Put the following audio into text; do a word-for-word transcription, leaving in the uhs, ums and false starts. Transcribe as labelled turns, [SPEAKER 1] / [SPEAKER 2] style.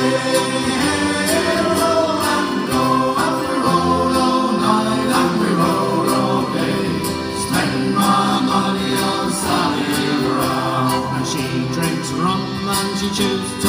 [SPEAKER 1] roll and go, and we roll all night, and we roll all day. Spend my money on Sally Brown. And she drinks rum and she chews